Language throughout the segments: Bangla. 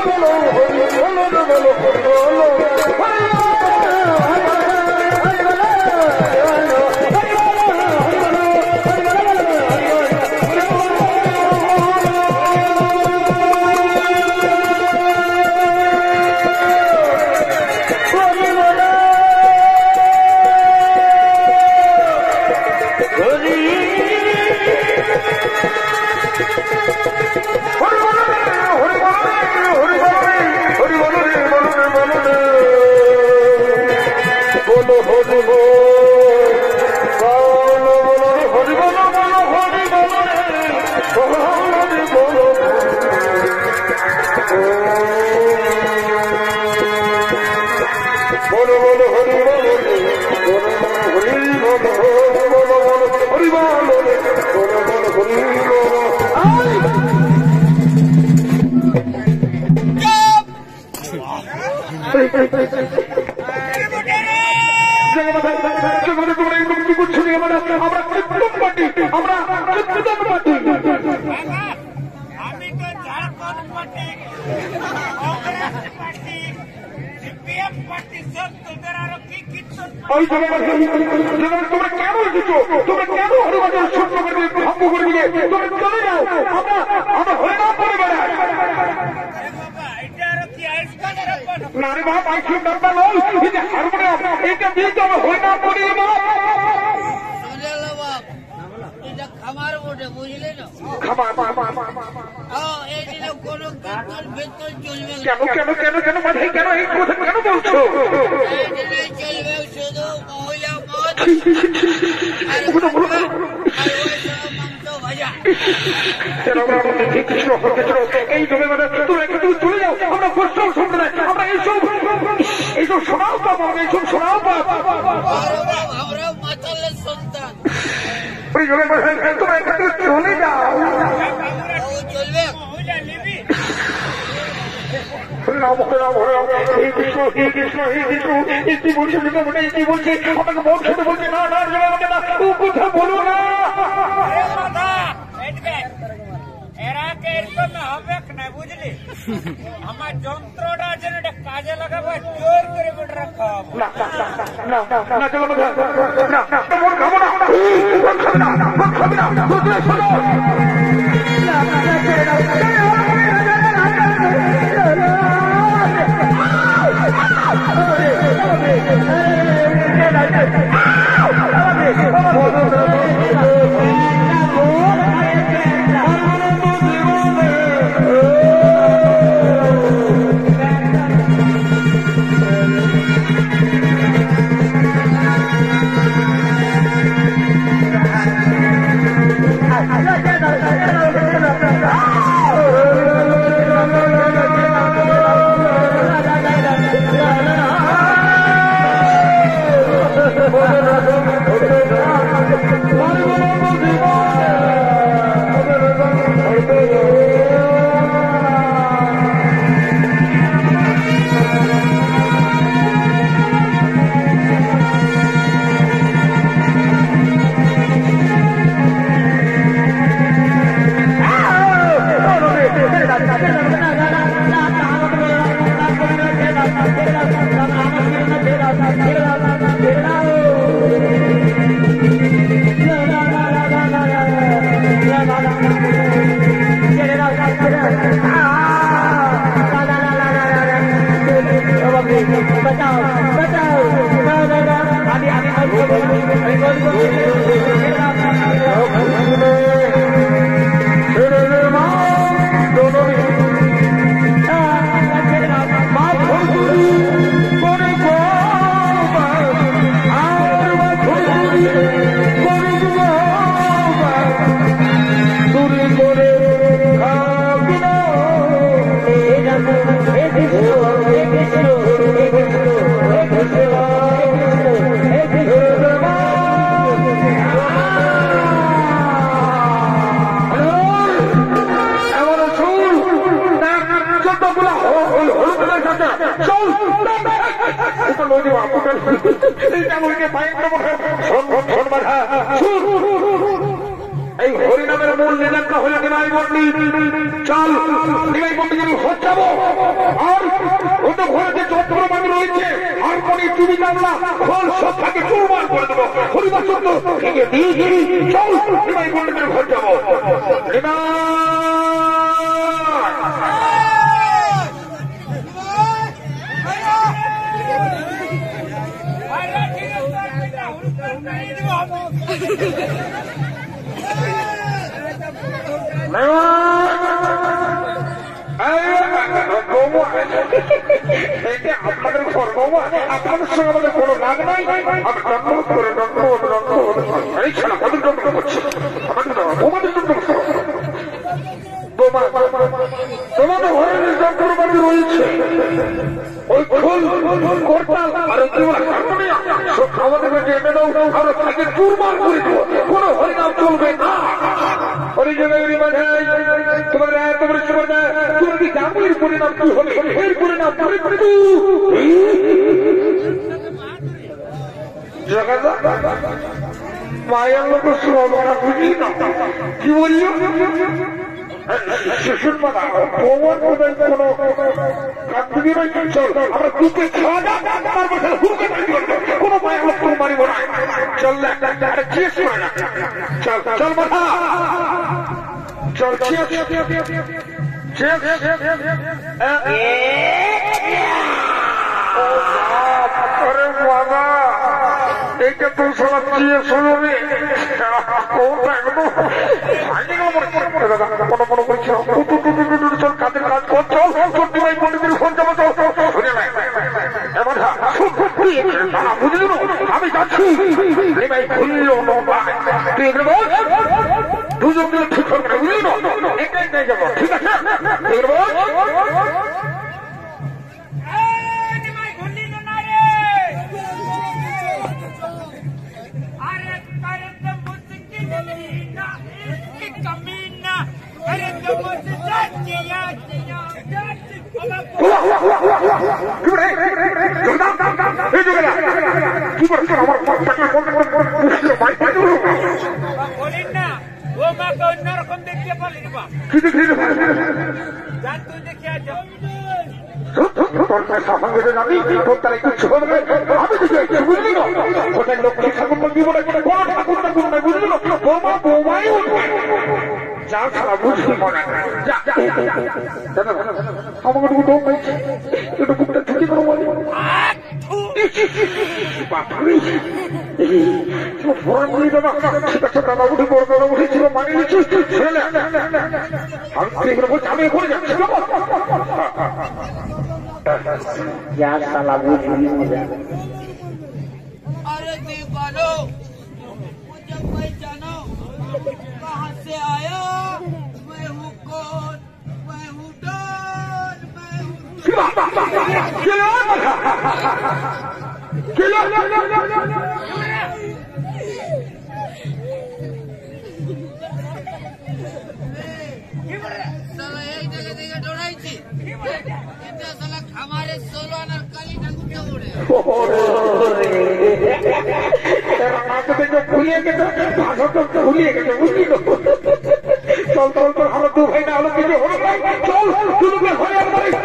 এই হরিনামের মূল বললে দেখা হলে নিমাই বললি চল নিমাই বললি আমি ঘর যাবো আর ওদের ঘরে যে যন্ত্রপাতি রয়েছে আর কোনি চুরি জানলা খোল সব থাকে চুরমার করে দেবো হরিবার চন্দ্র চল নিমাই বললি আমি ঘর যাবো আপনাদের ঘর বাবা আপনাদের সঙ্গে আমাদের কোনো রাগ নাই আমি দণ্ডবোধ করে দণ্ডবোধ এই ছেলে আমাদের দণ্ড করছে আমাদের দণ্ড তোমাদের ঘরের যন্ত্রপাতি রয়েছে ওই খোল করতাল আর আমাদের কাছে এনে দাও আমরা তাকে চুরমার করে দেবো কোনো হরিনাম চলবে না ওই জায়গায় তোমার তোমার কি জানো এর পরিণাম কি হবে এর পরিণাম মায়ের লোক শ্রমরা বুঝি না কি বলল শিশুর মাথা তোমার কোনো কান্দি নয় চল আমরা দুটো খাওয়া দাও তারপর কোনো মায়ের লোক কোনো মারিব না চল চল চল মাথা চল अरे बाबा एक तो सब चीजें सुनो रे कौन सा एकदम फाइटिंग चल काटे काट को चल छोटी भाई पंडित फोन जमा चल सुने भाई এবার না বুঝলি না আমি যাচ্ছি এই ভাই ভুললো না ভাই তুই এগুলো বল দুজন মিলে ঠিক করবে বুঝলি না একাই নিয়ে যাবো ঠিক আছে এগুলো বল অন্যরকম দেখতে পারলি বুঝলি মনে আমাকে একটু বুকটা ঠুকে করো বলি দাদা উঠে বড় দাদা উঠেছিল মানিয়ে নিচ্ছি আমি এখানে যাচ্ছি अरे दीवानो मुझे पहचानो कहाँ से आया मैं हूँ कौन मैं हूँ डॉन मैं हूँ साला एक जगह जगह डोराई थी इतना साला हमारे सोलो और काली डांगू क्या हो रहे हैं भूलिए गए भूलिए गए बुझली तो चल चल तो हम दो भाई ना लोग কিছু হলো চল শুরু করে ঘরে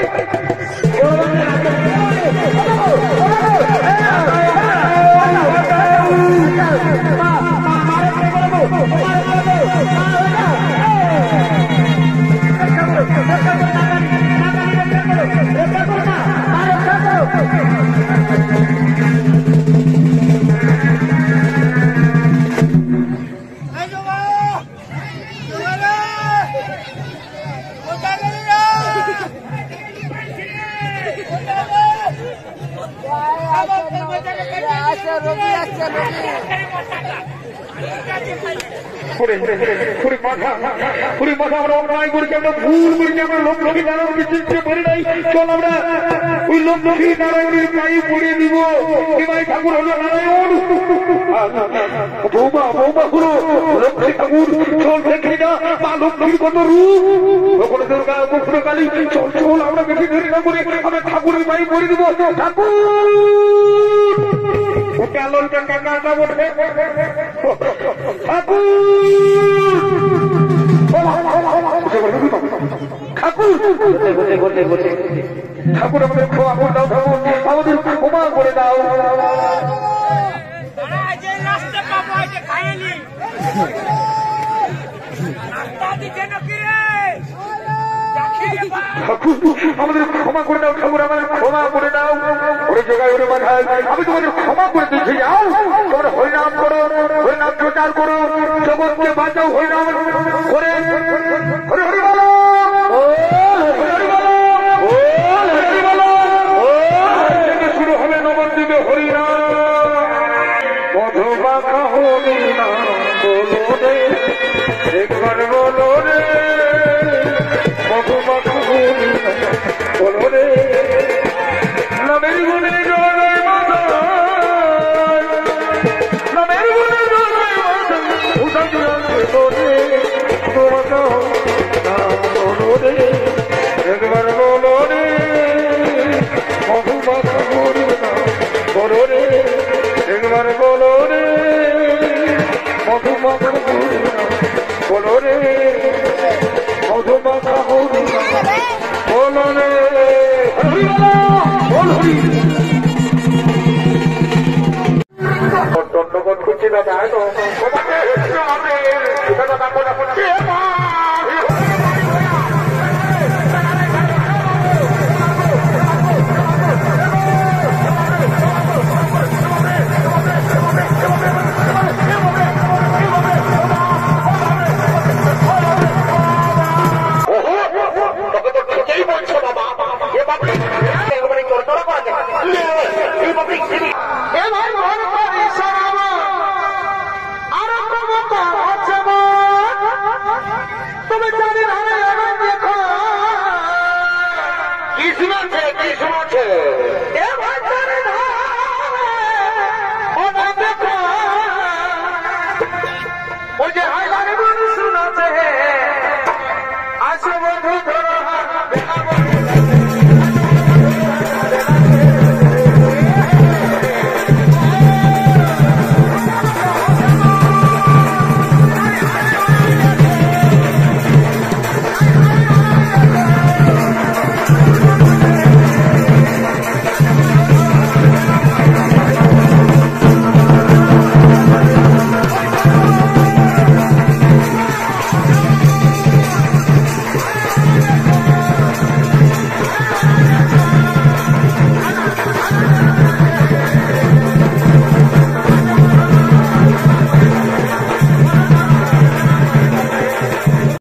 আমরা অন্যায় করেছি আমরা ভুল করেছি আমরা লোক লক্ষ্মী নারায়ণকে চিনতে পারি নাই চল আমরা ওই লোক লক্ষ্মী নারায়ণের পায়ে পড়িয়ে দিব নিমাই ঠাকুর হলো নারায়ণ বৌমা বৌমা হলো লক্ষ্মী ঠাকুর চল দেখে না মা লক্ষ্মীর কত রূপ ওখানে দুর্গা ওখানে কালী চল চল আমরা বেশি দেরি না করে আমরা ঠাকুরের পায়ে পড়িয়ে দিব ঠাকুর ওকে আলোটা কাকা ওঠে ঠাকুর ঠাকুর আমাদের ক্ষমা করে দাও, ঠাকুর আমাদের ক্ষমা করে দাও। আমাদের ক্ষমা করে দাও, ঠাকুর আমাদের ক্ষমা করে দাও। ওরে জায়গায় ওরে বাধায় আমি তোমাদের ক্ষমা করে দিচ্ছি। যাও তোমরা হরিনাম করো, হরিনাম প্রচার করো, জগৎকে বাঁচাও হরিনাম করে। হরি হরি বলো, শুরু হবে নবদ্বীপে হরিনাম। মধুমাখা হরিনাম বলো রে, একবার বলো রে, মধুমাখা হরিনাম বলো রে। নামের গুণে জয় মাতা, নামের গুণে জয় মাতা, উঠা দিয়া বলো রে, মধুমাখা নাম বলো রে, একবার বলো রে, মধুমাখা হরিনাম বলো রে, একবার বলো রে, মধুমাখা হরিনাম বলো রে, মধুমাখা হরিনাম বলো রে। হরি বলো, বল হরি। দণ্ডবোধ করছি দাদা,